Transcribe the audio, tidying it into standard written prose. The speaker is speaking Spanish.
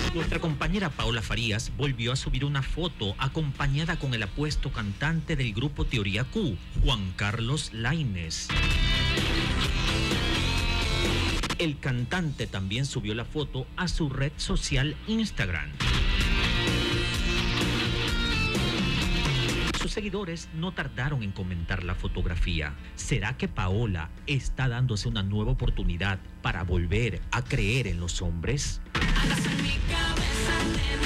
Nuestra compañera Paola Farías volvió a subir una foto acompañada con el apuesto cantante del grupo Teoría Q, Juan Carlos Lainez. El cantante también subió la foto a su red social Instagram. Sus seguidores no tardaron en comentar la fotografía. ¿Será que Paola está dándose una nueva oportunidad para volver a creer en los hombres? Andas en mi cabeza, nena.